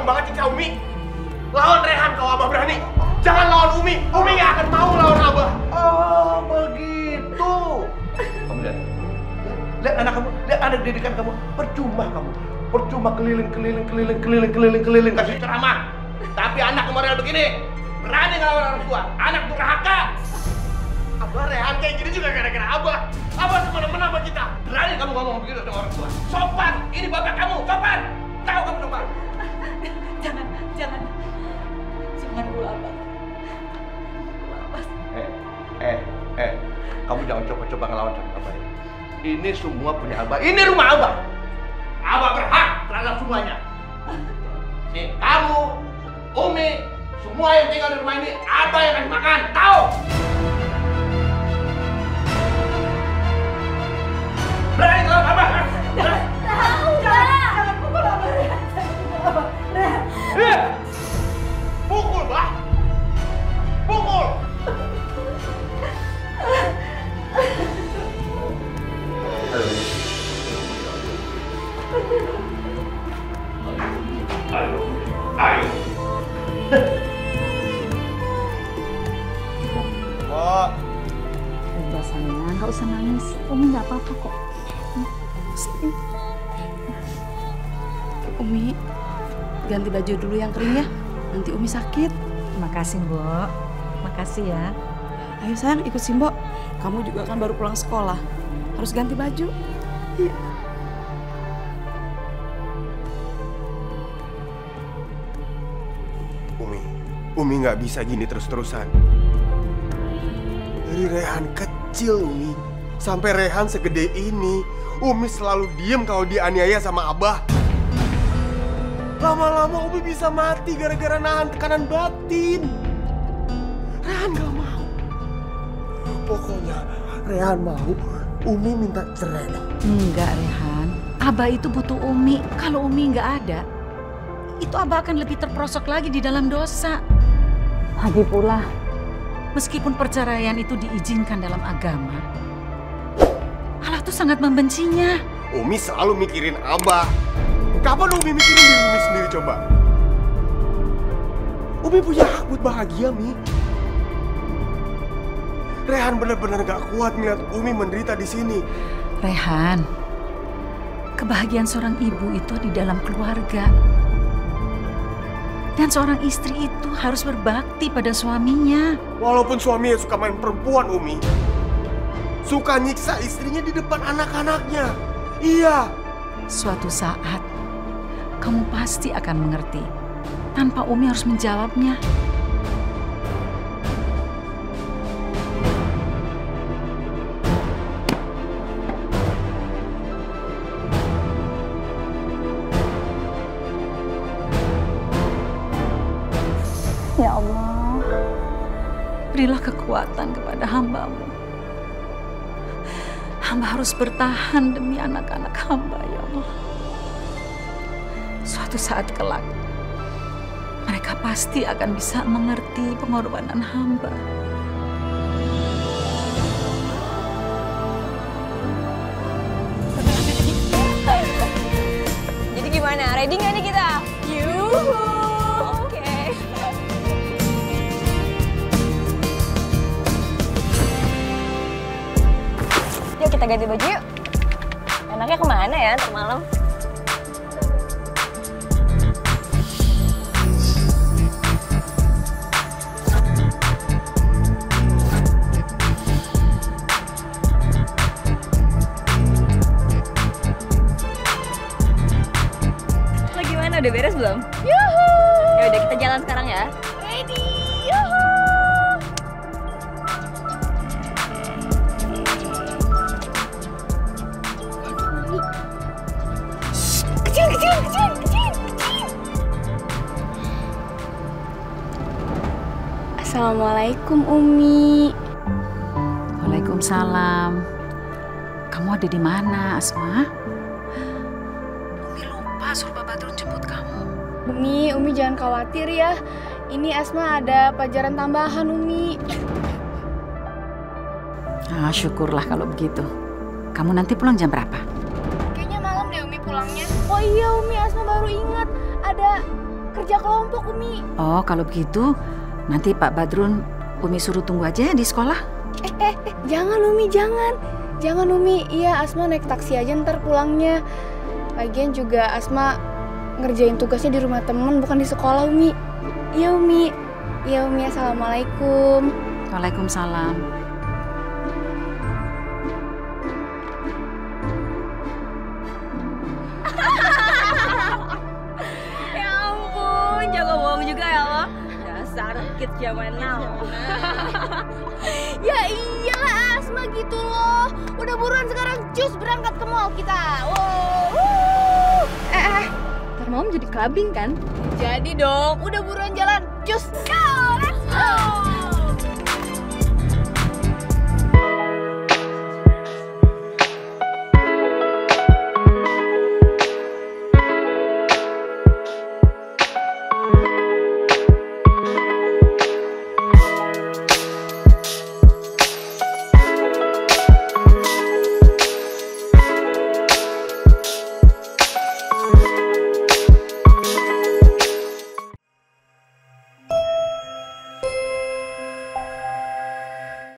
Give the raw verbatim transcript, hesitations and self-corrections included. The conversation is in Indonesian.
gampang banget sih Umi. Lawan Rehan kalau Abah berani. Jangan lawan Umi. Umi nggak akan mau lawan Abah. Oh begitu. Kamu lihat, lihat anak kamu, lihat anak didikan kamu. Percuma kamu, percuma keliling keliling keliling keliling keliling keliling kasih ceramah. Tapi anak model begini berani ngelawan orang tua. Anak durhaka. Abah Rehan kayak gini juga gara-gara Abah. Abah semena-mena sama kita. Berani kamu ngomong begitu sama orang tua. Sopan, ini bapak kamu, sopan. Tahu kamu sopan? Jangan, jangan. Jangan dulu, Abah. Eh, eh, eh. Kamu jangan coba-coba ngelawan sama Abah. Ini semua punya Abah. Ini rumah Abah. Abah berhak terhadap semuanya. Nih, kamu, Umi, semua yang tinggal di rumah ini, Abah yang kasih makan. Tahu? Berani ngelawan Abah? Tahu, Pak. Jangan pukul Abah, Rehan. Jangan pukul Abah, Rehan. Eh! Pukul, Bah. Pukul. Ayo, ayo. Oh, Udah sayang, nggak usah nangis. Umi nggak apa-apa kok. Pasti. Umi, ganti baju dulu yang kering ya. Nanti Umi sakit. Makasih, Mbok. Makasih ya. Ayo sayang, ikut Simbo. Kamu juga kan baru pulang sekolah. Harus ganti baju. Iya. Umi, Umi nggak bisa gini terus-terusan. Dari Rehan kecil, Umi, sampai Rehan segede ini, Umi selalu diem kalau dianiaya sama Abah. Lama-lama Umi bisa mati gara-gara nahan tekanan batin. Rehan gak mau. Pokoknya Rehan mau, Umi minta cerai. Enggak, Rehan. Abah itu butuh Umi. Kalau Umi nggak ada, itu Abah akan lebih terperosok lagi di dalam dosa. Lagi pula, meskipun perceraian itu diizinkan dalam agama, Allah tuh sangat membencinya. Umi selalu mikirin Abah. Kapan Umi mikirin diri Umi sendiri coba? Umi punya hak buat bahagia, Mi. Rehan benar-benar gak kuat melihat Umi menderita di sini. Rehan, kebahagiaan seorang ibu itu di dalam keluarga. Dan seorang istri itu harus berbakti pada suaminya. Walaupun suaminya suka main perempuan, Umi, suka nyiksa istrinya di depan anak-anaknya. Iya. Suatu saat, kamu pasti akan mengerti. Tanpa Umi harus menjawabnya. Ya Allah, berilah kekuatan kepada hamba-Mu. Hamba harus bertahan demi anak-anak hamba, ya Allah. Suatu saat kelak, mereka pasti akan bisa mengerti pengorbanan hamba. Jadi gimana? Ready nggak nih kita? Yuhu! Oke. Yuk kita ganti baju yuk. Enaknya kemana ya ntar malam? Udah beres belum? Yuhu! Ya udah kita jalan sekarang ya. Ready? Yuhu! Kecil, kecil, kecil, kecil, kecil. Assalamualaikum Umi. Waalaikumsalam. Kamu ada di mana, Asma? Suruh Pak Badrun jemput kamu. Umi, Umi jangan khawatir ya. Ini Asma ada pelajaran tambahan, Umi. Ah, syukurlah kalau begitu. Kamu nanti pulang jam berapa? Kayaknya malam deh Umi pulangnya. Oh iya Umi, Asma baru ingat ada kerja kelompok, Umi. Oh, kalau begitu nanti Pak Badrun Umi suruh tunggu aja ya di sekolah. Eh, eh, eh, jangan Umi, jangan. Jangan Umi, iya Asma naik taksi aja ntar pulangnya. Lagian juga Asma ngerjain tugasnya di rumah temen, bukan di sekolah, Umi. Iya, Umi. Iya, Umi. Assalamualaikum. Waalaikumsalam. Ya ampun, jago bohong juga ya lo. Dasar kids zaman now. Ya iyalah Asma gitu loh. Udah buruan sekarang cus berangkat ke mall kita. Wow. Eh, eh, ntar malam jadi clubbing kan? Jadi dong, udah buruan jalan. Cus, go, let's go.